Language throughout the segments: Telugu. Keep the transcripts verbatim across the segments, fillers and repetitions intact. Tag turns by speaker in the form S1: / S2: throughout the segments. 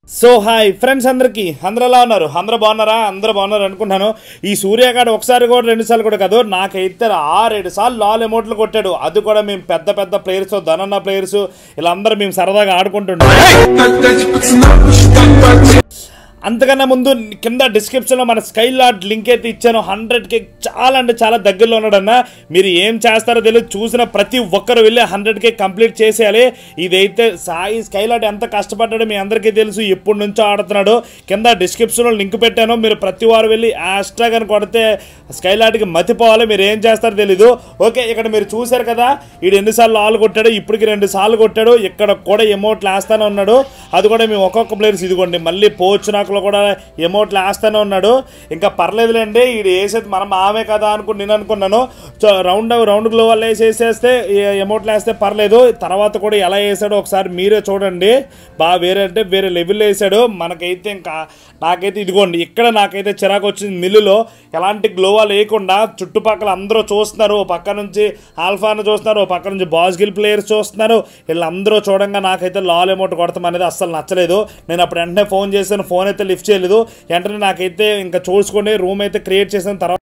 S1: సో హాయ్ ఫ్రెండ్స్, అందరికి అందరూ ఎలా ఉన్నారు? అందరూ బాగున్నారా? అందరూ బాగున్నారు అనుకుంటాను. ఈ సూర్యగాడు ఒకసారి కూడా రెండు సార్లు కూడా కాదు, నాకైతే ఆరేడు సార్లు లాల్ ఎమోట్లు కొట్టాడు. అది కూడా మేము పెద్ద పెద్ద ప్లేయర్స్, ధనన్న ప్లేయర్స్, ఇలా అందరూ మేము సరదాగా ఆడుకుంటుంటాం. అంతకన్నా ముందు కింద డిస్క్రిప్షన్లో మన స్కై లార్డ్ లింక్ అయితే ఇచ్చాను. హండ్రెడ్కి చాలా అంటే చాలా దగ్గరలో ఉన్నాడన్న. మీరు ఏం చేస్తారో తెలియదు, చూసిన ప్రతి ఒక్కరు వెళ్ళి హండ్రెడ్కి కంప్లీట్ చేసేయాలి. ఇదైతే సాయి స్కై లార్డ్ ఎంత కష్టపడ్డాడో మీ అందరికీ తెలుసు, ఎప్పటి నుంచో ఆడుతున్నాడు. కింద డిస్క్రిప్షన్లో లింక్ పెట్టాను, మీరు ప్రతి వారు వెళ్ళి హ్యాష్ట్యాగ్ అని కొడితే స్కై లార్డ్కి మతిపోవాలి. మీరు ఏం చేస్తారో తెలీదు. ఓకే, ఇక్కడ మీరు చూశారు కదా, వీడు ఎన్నిసార్లు ఆలు కొట్టాడు, ఇప్పటికి రెండు సార్లు కొట్టాడు. ఇక్కడ కూడా ఎమౌంట్లు వేస్తానే ఉన్నాడు. అది కూడా మేము ఒక్కొక్క ప్లేయర్స్ ఇదిగోండి, మళ్ళీ పోవచ్చు నాకు కూడా ఎమౌంట్లు వేస్తానే ఉన్నాడు. ఇంకా పర్లేదులేండి, ఇది వేసేది మనం ఆమె కదా అనుకుని నేను అనుకున్నాను. రౌండ్ రౌండ్ గ్లోవల్ వేసేసేస్తే ఎమౌంట్లు వేస్తే పర్లేదు. తర్వాత కూడా ఎలా వేసాడో ఒకసారి మీరే చూడండి. బాగా వేరే అంటే వేరే లెవెల్లో వేసాడు. మనకైతే ఇంకా నాకైతే ఇదిగోండి, ఇక్కడ నాకైతే చిరాకు వచ్చింది. మిల్లులో ఎలాంటి గ్లోవాల్ వేయకుండా చుట్టుపక్కల అందరూ చూస్తున్నారు. ఓ పక్క నుంచి ఆల్ఫాను చూస్తున్నారు, ఓ పక్క నుంచి బాస్గిల్ ప్లేయర్స్ చూస్తున్నారు. వీళ్ళందరూ చూడంగా నాకైతే లాల్ ఎమౌంట్ కొడతాం అనేది అస్సలు నచ్చలేదు. నేను అప్పుడు వెంటనే ఫోన్ చేశాను, ఫోన్ అయితే లిఫ్ట్ చేయలేదు. వెంటనే నాకైతే ఇంకా చూసుకొని రూమ్ అయితే క్రియేట్ చేసిన తర్వాత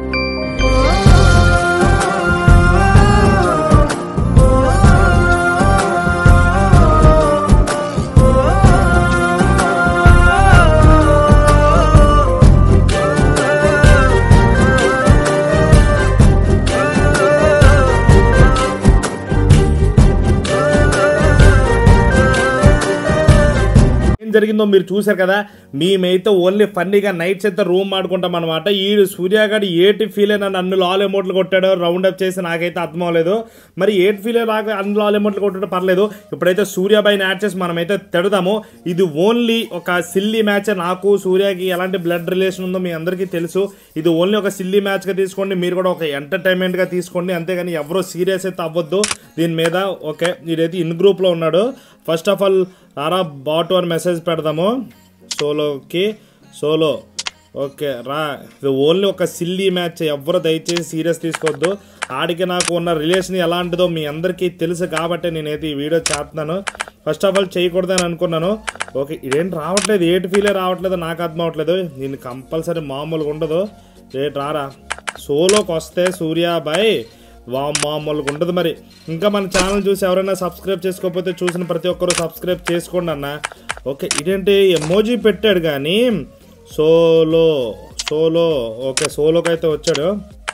S1: జరిగిందో మీరు చూసారు కదా. మేమైతే ఓన్లీ ఫన్నీగా నైట్స్ అయితే రూమ్ ఆడుకుంటాం అనమాట. ఈ సూర్యగాడు ఏటి ఫీల్ అయినా నన్ను లాల్ ఎమౌంట్లు కొట్టాడో రౌండ్ అప్ చేసి నాకైతే అర్థం అవ్వలేదు. మరి ఏటి ఫీల్ రాక అన్ని లాల్ ఎమౌంట్లు కొట్టాడో పర్లేదు. ఇప్పుడైతే సూర్యబాయిని యాడ్ చేసి మనమైతే తిడదాము. ఇది ఓన్లీ ఒక సిల్లీ మ్యాచ్. నాకు సూర్యకి ఎలాంటి బ్లడ్ రిలేషన్ ఉందో మీ అందరికీ తెలుసు. ఇది ఓన్లీ ఒక సిల్లీ మ్యాచ్గా తీసుకోండి, మీరు కూడా ఒక ఎంటర్టైన్మెంట్గా తీసుకోండి, అంతేగాని ఎవరో సీరియస్ అయితే అవ్వద్దు దీని మీద. ఓకే, ఇదైతే ఇన్ గ్రూప్లో ఉన్నాడు. ఫస్ట్ ఆఫ్ ఆల్ రారా బాట్ అని మెసేజ్ పెడదాము సోలోకి. సోలో ఓకే రా, ఇది ఓన్లీ ఒక సిల్లీ మ్యాచ్, ఎవరు దయచేసి సీరియస్ తీసుకోవద్దు. ఆడికి నాకు ఉన్న రిలేషన్ ఎలాంటిదో మీ అందరికీ తెలుసు కాబట్టి నేనైతే ఈ వీడియో చేస్తున్నాను. ఫస్ట్ ఆఫ్ ఆల్ చేయకూడదని అనుకున్నాను. ఓకే, ఇదేంటి రావట్లేదు, ఏటి ఫీలే రావట్లేదు, నాకు అర్థం అవ్వట్లేదు. దీన్ని కంపల్సరీ మామూలుగా ఉండదు. రేట్ రారా సోలోకి వస్తే సూర్యాబాయ్ వా మామూలుగా ఉండదు. మరి ఇంకా మన ఛానల్ చూసి ఎవరైనా సబ్స్క్రైబ్ చేసుకోకపోతే చూసిన ప్రతి ఒక్కరు సబ్స్క్రైబ్ చేసుకోండి అన్న. ఓకే, ఇదేంటి ఎమోజీ పెట్టాడు కానీ సోలో సోలో ఓకే సోలోకి అయితే వచ్చాడు.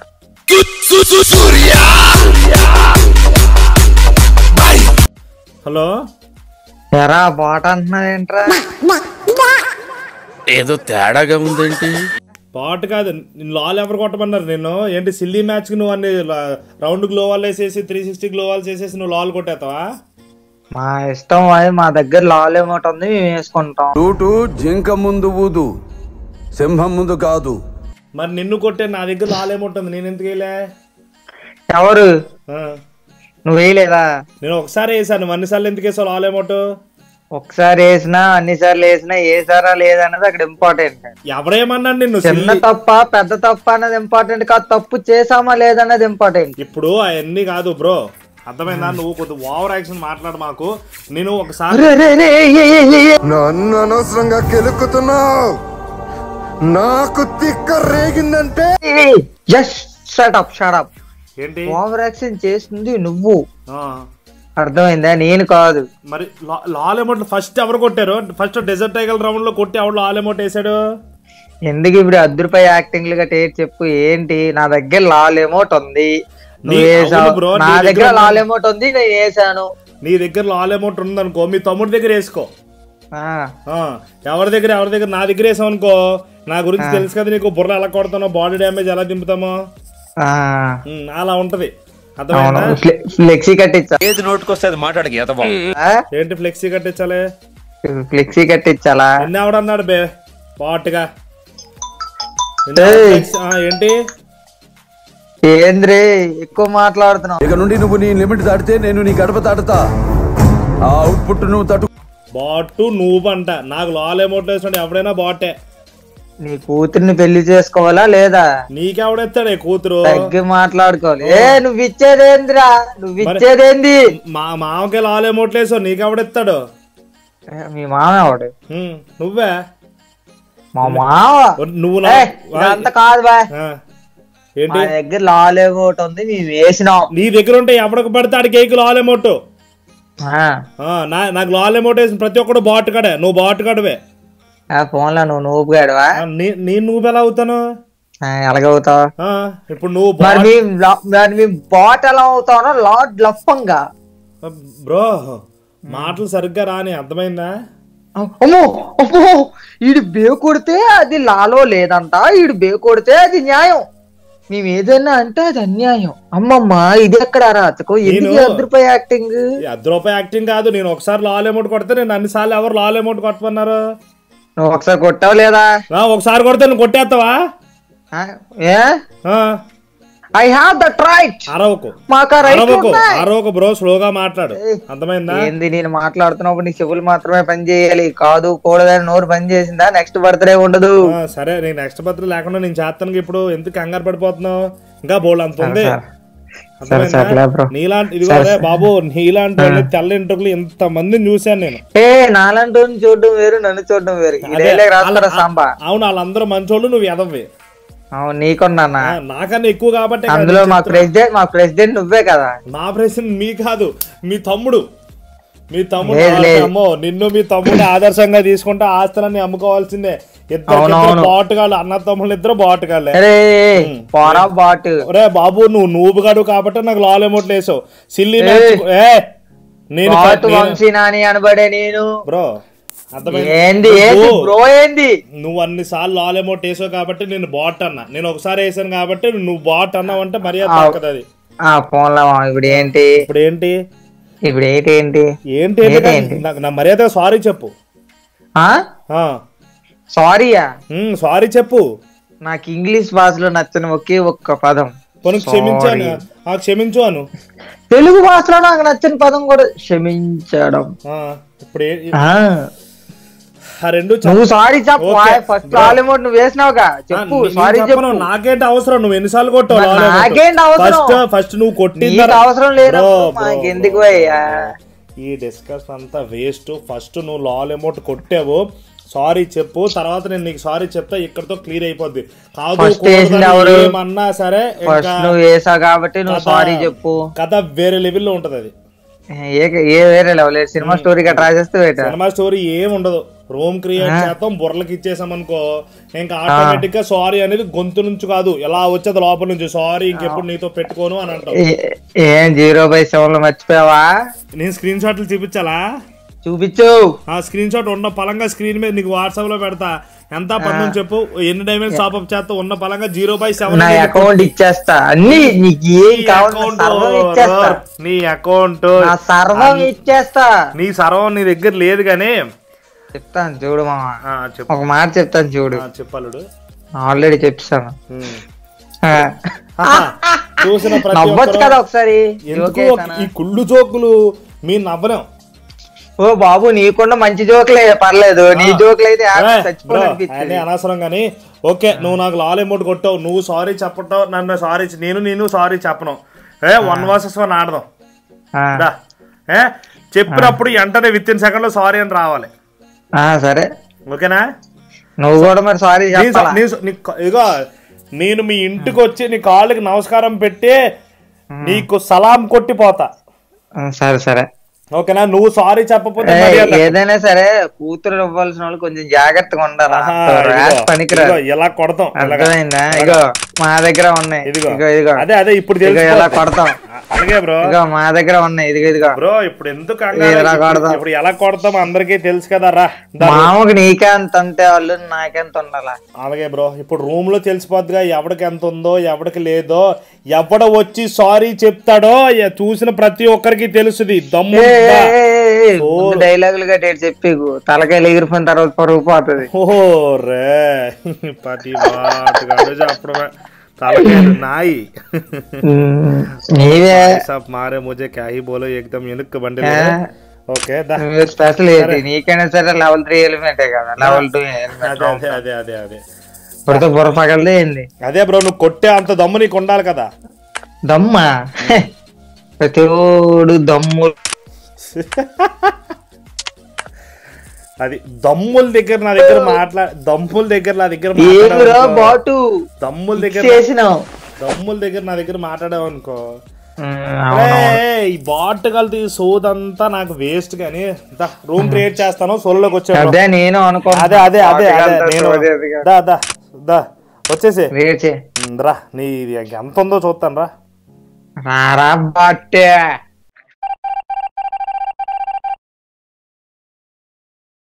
S1: హలో
S2: ఎరా బాట అంటున్నావేంట్రా?
S3: ఏదో తేడాగా ఉందేంటి?
S1: పాటు కాదు, లాల్ ఎవరు కొట్టమన్నారు నిన్ను? ఏంటి సిల్లీ మ్యాచ్కి నువ్వు అన్ని రౌండ్ గ్లోవాల్ వేసేసి త్రీ సిక్స్టీ గ్లోవాల్స్ వేసేసి నువ్వు లాల్ కొట్టేస్తావా?
S2: మా ఇష్టం, అది మా దగ్గర లాల్ ఏమోటి ఉంది, మేము వేసుకుంటాం.
S3: టూటు జింక ముందు ఊదు, సింహం ముందు కాదు.
S1: మరి నిన్ను కొట్టే నా దగ్గర లాల్ ఏమోటుంది, నేను ఎందుకు వేయలే?
S2: ఎవరు? నువ్వు వేయలేదా?
S1: నేను ఒకసారి వేసాను, నువ్వు అన్నిసార్లు ఎందుకు వేసావు లాల్ ఏమోట్?
S2: ఒకసారి వేసినా అన్నిసార్లు వేసినా వేసారా లేదన్నది అక్కడ ఇంపార్టెంట్.
S1: ఎవరేమన్నాడు నిన్ను?
S2: చిన్న తప్ప పెద్ద తప్ప అన్నది ఇంపార్టెంట్ కాదు, తప్పు చేసామా లేదన్నది ఇంపార్టెంట్.
S1: ఇప్పుడు అవన్నీ కాదు బ్రో, అర్థమైందా? నువ్వు కొద్దిగా ఓవర్ యాక్షన్ మాట్లాడు మాకు. నేను ఒకసారి
S4: నన్ను అనవసరంగా కెలుకుతున్నావు, నాకు తిక్క రేగిందంటే.
S2: Just shut up shut up.
S1: ఏంటి
S2: ఓవర్ యాక్షన్ చేస్తుంది నువ్వు, అర్థమైందా? నేను కాదు.
S1: మరి లాల్ ఎమౌంట్ ఫస్ట్ ఎవరు కొట్టారు? ఫస్ట్ డెజర్ట్ టైగర్ రౌండ్ లో కొట్టి ఎవరు లాల్ ఎమౌంట్ వేసాడు?
S2: ఎందుకు ఇప్పుడు అర్ధ రూపాయి యాక్టింగ్ గా టేట్ చెప్పు. ఏంటి, నా దగ్గర లాల్ ఎమౌంట్ ఉంది, నువ్వు వేసావు. నా దగ్గర లాల్ ఎమౌంట్ ఉంది, నేను వేసాను.
S1: నీ దగ్గర లాల్ అమౌంట్ ఉందనుకో, మీ తమ్ముడి దగ్గర వేసుకో. ఎవరి దగ్గర ఎవరి దగ్గర నా దగ్గర వేసావు అనుకో, నా గురించి తెలుసు కదా నీకు, బుర్ర ఎలా కొడతానో, బాడీ డ్యామేజ్ ఎలా దింపుతామో, అలా ఉంటది.
S2: ఫ్లెక్సీ కట్టించా?
S3: ఏది నోటుకొస్తే అది మాట్లాడకి.
S1: ఏంటి ఫ్లెక్సీ కట్టించాలి?
S2: ఫ్లెక్సీ కట్టించాలా?
S1: నిన్న ఎవడన్నాడు బే పాటుగా? ఏంటి
S2: ఏంద్రే ఎక్కువ మాట్లాడుతున్నావు?
S3: ఇక నుండి నువ్వు నీ లిమిట్ దాటితే నేను నీ గడప దాటుతా. ఆ అవుట్పుట్ నువ్వు తట్టు.
S1: బాటు నువ్వు అంట, నాకు లాల్ అమౌంట్ వేసినట్టు ఎవడైనా బాటే.
S2: నీ కూతుర్ని పెళ్లి చేసుకోవాలా లేదా?
S1: నీకెవడెత్తాడే కూతురు?
S2: తగ్గి మాట్లాడుకోవాలి. ఏ నువ్వు ఇచ్చేదేందిరా? నువ్వు ఇచ్చేదేంది?
S1: మా మామకి లాల్ అమౌంట్ వేసావు, నీకెవడెత్తాడు?
S2: మీ మామ వాడు
S1: హ్మ్, నువ్వే
S2: మా మామ
S1: నువ్వు
S2: ఏయ్, ఇదంతా కాదు బాయ్
S1: ఏంటి
S2: మా దగ్గర లాలేమో ఒకటి ఉంది మేము వేసినాం.
S1: నీ దగ్గర ఉంటే ఎవడికి పడితే ఆడికి కేక్ లాలేమోటు నాకు లాలేమోటు వేసిన ప్రతి ఒక్కడు బాట్ కాడే నువ్వు బాట్ కాడవే
S2: ఫోన్ లో నువ్వు నువ్వు గాడువా
S1: నేను నువ్వు ఎలా అవుతాను
S2: ఎలాగవుతావు
S1: ఇప్పుడు నువ్వు
S2: బాట్ ఎలా అవుతావు లాడ్ లఫంగా
S1: బ్రో మాటలు సరిగ్గా రాని అర్థమైందా
S2: అమ్మో అమ్మో ఈడు బే కొడితే అది లాలో లేదంట ఈడు బే కొడితే అది న్యాయం మేము ఏదైనా అంటే అది అన్యాయం. అమ్మమ్మ ఇది ఎక్కడ రాతకు ఎందుకు అర్ధ రూపాయి యాక్టింగ్
S1: అర్ధ రూపాయి యాక్టింగ్ కాదు. నేను ఒకసారి లాల్ అమౌంట్ కొడితే నేను అన్ని సార్లు ఎవరు లాల్ అమౌంట్ కొట్టమన్నారు?
S2: నువ్వు ఒకసారి కొట్టావు లేదా?
S1: ఒకసారి కొడితే నువ్వు కొట్టేస్తావా?
S2: I have that right.
S1: అరవకు అరవకు బ్రో, స్లోగా మాట్లాడు అర్థమైందా?
S2: ఏంది నేను మాట్లాడుతున్నప్పుడు నీ చెవులు మాత్రమే పని చేయాలి, కాదు కూడదని నోరు పని చేసిందా నెక్స్ట్ బర్త్డే ఉండదు.
S1: సరే నేను నెక్స్ట్ బర్త్డే లేకుండా నేను చేస్తాను. ఇప్పుడు ఎందుకు కంగారు పడిపోతున్నావు? ఇంకా బోల్డ్ అంత ఉంది. నీలాంటి ఇదిగో బాబు, నీలాంటి వాళ్ళు తెల్ల ఇంటర్లు ఇంత మందిని చూశాను నేను.
S2: ఏ నాలాంటి చూడడం వేరు, నన్ను చూడడం వేరు.
S1: అవును, వాళ్ళందరూ మంచోళ్ళు, నువ్వు ఎదవ్వి.
S2: అవును నీకున్నా
S1: నాకన్నా ఎక్కువ కాబట్టి.
S2: అందులో మా ప్రెసిడెంట్ మా ప్రెసిడెంట్ నువ్వే కదా.
S1: మా ప్రెసిడెంట్ మీ కాదు, మీ తమ్ముడు. మీ తమ్ముడు అమ్మో, నిన్ను మీ తమ్ముడు ఆదర్శంగా తీసుకుంటే ఆస్తులన్నీ అమ్ముకోవాల్సిందే. ఇద్దరు బాటుగాళ్ళు, అన్న తమ్ముళ్ళు ఇద్దరు బాటుగాళ్ళే. రే బాబు, నువ్వు నూబు గడు కాబట్టి నాకు లాల్ అమౌంట్ వేసావు. సిల్లీ నేను
S2: అనబడే నేను
S1: బ్రో నువ్వు అన్ని సార్లు లాల్ అమౌంట్ వేసావు కాబట్టి నేను బాట్ అన్నా. నేను ఒకసారి వేసాను కాబట్టి నువ్వు బాట్ అన్నావు అంటే మర్యాద అది.
S2: ఫోన్ లో ఇప్పుడు ఏంటి
S1: ఇప్పుడు ఏంటి
S2: ఇప్పుడు ఏంటి ఏంటి
S1: ఏంటి నాకు నా మర్యాద సారీ చెప్పు.
S2: సారీయా?
S1: సారీ చెప్పు.
S2: నాకు ఇంగ్లీష్ భాషలో నచ్చని ఒకే ఒక్క పదం
S1: క్షమించాను. క్షమించు అను.
S2: తెలుగు భాషలో నాకు నచ్చని పదం కూడా క్షమించడం.
S1: ఇప్పుడు
S2: నువ్వు సారీ చెప్పు. ఫస్ట్ లాల్ అమౌంట్ నువ్వు వేసినావుగా, చెప్పు సారీ చెప్పు.
S1: నాకేంటి అవసరం? నువ్వు ఎన్నిసార్లు కొట్టావు?
S2: నాకేంటి అవసరం?
S1: ఫస్ట్ నువ్వు కొట్టింది
S2: అవసరం లేదు, ఎందుకు అయ్యా
S1: ఈ డిస్కస్ అంతా వేస్ట్. ఫస్ట్ నువ్వు లాల్ అమౌంట్ కొట్టావు, సారీ చెప్పు. తర్వాత నేను నీకు సారీ చెప్తా, ఇక్కడతో క్లియర్ అయిపోద్ది. కాదు ఏమన్నా సరే
S2: నువ్వు వేసావు కాబట్టి నువ్వు సారీ చెప్పు.
S1: కథ వేరే లెవెల్లో ఉంటది. అది
S2: ఏ వేరే లెవెల్ సినిమా స్టోరీ ట్రై చేస్తే
S1: సినిమా స్టోరీ ఏం ఉండదు. రూమ్ క్రియేట్ చేస్తాం, బుర్రలకి ఇచ్చేసాం అనుకో, ఇంకా ఆటోమేటిక్ గా సారీ అనేది గొంతు నుంచి కాదు, ఎలా వచ్చేది లోపల నుంచి. సారీ ఇంకెప్పుడు నీతో పెట్టుకోను అని అంటావు.
S2: ఏం జీరో బై సెవెన్ లో మర్చిపోయావా?
S1: నేను స్క్రీన్ షాట్లు చూపించాలా?
S2: చూపించు.
S1: ఆ స్క్రీన్ షాట్ ఉన్న పలంగా స్క్రీన్ మీద నీకు వాట్సాప్ లో పెడతా. ఎంత పన్ను చెప్పు, ఎన్ని డైమండ్స్ టాప్ అప్ చేస్తా, ఉన్న పలంగా జీరో బై సెవెన్
S2: అకౌంట్ ఇచ్చేస్తా. అన్ని
S1: నీ అకౌంట్
S2: సర్వం ఇచ్చేస్తా.
S1: నీ సర్వం నీ దగ్గర లేదు గానీ
S2: చెప్తాను చూడు మామ, ఒక మాట చెప్తాను చూడు.
S1: చెప్పాలుడు
S2: ఆల్రెడీ చెప్పాను.
S1: చూసిన
S2: నవ్వచ్చు కదా ఒకసారి.
S1: ఈ కుళ్ళు జోకులు మీ నవ్వలేం.
S2: ఓ బాబు నీకుండా మంచి జోకులే పర్లేదు, నీ జోకులు అయితే
S1: అనవసరం గానీ. ఓకే, నువ్వు నాకు లాల్ అమౌంట్ కొట్టావు, నువ్వు సారీ చెప్పటం, నన్ను సారీ నేను నేను సారీ చెప్పను. ఏ వన్ వర్సెస్ వన్ ఆడదాం. ఏ చెప్పినప్పుడు వెంటనే విత్ ఇన్ సెకండ్ లో సారీ అని రావాలి.
S2: సరే
S1: ఓకేనా?
S2: నువ్వు కూడా మరి సారీ
S1: ఇగో నేను మీ ఇంటికి వచ్చి నీ కాళ్ళకి నమస్కారం పెట్టి నీకు సలాం కొట్టిపోతా.
S2: సరే సరే
S1: ఓకేనా? నువ్వు సారీ చెప్పకపోతే
S2: ఏదైనా సరే కూతురు ఇవ్వాల్సిన వాళ్ళు కొంచెం జాగ్రత్తగా ఉండాలి. పనికిరాదు.
S1: ఎలా కొడతాం
S2: అర్థమైందా? ఇగో మా దగ్గర ఉన్నాయి. ఇదిగో ఇదిగో
S1: అదే అదే ఇప్పుడు
S2: ఎలా కొడతాం.
S1: అలాగే బ్రో,
S2: ఇగో మా దగ్గర ఉన్నాయి. ఇదిగో ఇదిగో
S1: బ్రో, ఇప్పుడు ఎందుకు ఇప్పుడు ఎలా కొడతాం అందరికీ తెలుసు కదా. రా
S2: మామకి నీకే ఎంత అంటే వాళ్ళు నాకెంత ఉండాలా.
S1: అలాగే బ్రో, ఇప్పుడు రూమ్ లో తెలిసిపోద్దిగా ఎవడికి ఎంత ఉందో ఎవడికి లేదో. ఎవడ వచ్చి సారీ చెప్తాడో చూసిన ప్రతి ఒక్కరికి తెలుసుది. దమ్ము
S2: డైలాగులు గట్టి చెప్పి తలకాయలు ఎగిరిపోయిన తర్వాత పరుగు పోతుంది.
S1: ఓ రే పతి చెప్పడమే తలకాయలు నాయి. మారే ముజే క్యా హీ బోలో ఏకదం ఎనుక్కు బండి. ఓకే
S2: స్పెషల్ ఏంటి నీకైనా సరే లెవెల్ త్రీ హెల్మెట్ కదా, లెవెల్ టూ
S1: అదే అదే అదే అదే
S2: పుడితే బుర్ర పగలదే ఏంది.
S1: అదే బ్రో, నువ్వు కొట్టే అంత దమ్ము నీకు ఉండాలి కదా.
S2: దమ్మా ప్రతిోడు దమ్ము
S1: అది దమ్ముల దగ్గర నా దగ్గర మాట్లా దమ్ముల దగ్గర నా దగ్గర
S2: బాటు
S1: దమ్ముల దగ్గర
S2: చేసినావు
S1: దమ్ముల దగ్గర నా దగ్గర మాట్లాడావు అనుకో ఈ బాట్ కలిసి సోదంతా నాకు వేస్ట్ గానీ రూమ్ క్రియేట్ చేస్తాను సోలోకి వచ్చాను
S2: నేను అనుకో
S1: అదే అదే అదే అదే నేను దా దా దా వచ్చేసి రా నీ ఎంత ఉందో చూస్తాను రా
S2: బాటే